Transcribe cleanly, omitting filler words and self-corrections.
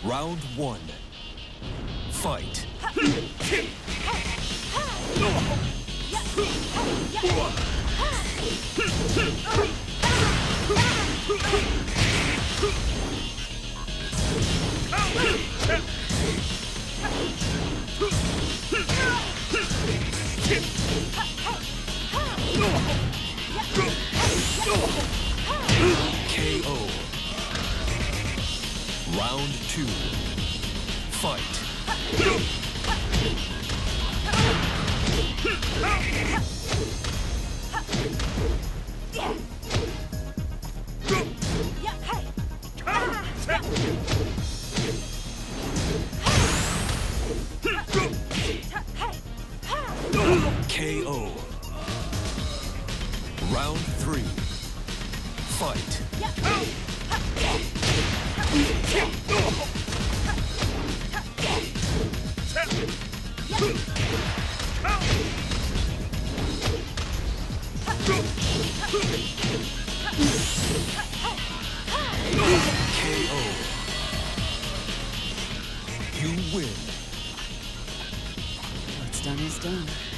Round one. Fight. KO. Round two. Fight. KO. Round three. Fight. KO. You win. What's done is done.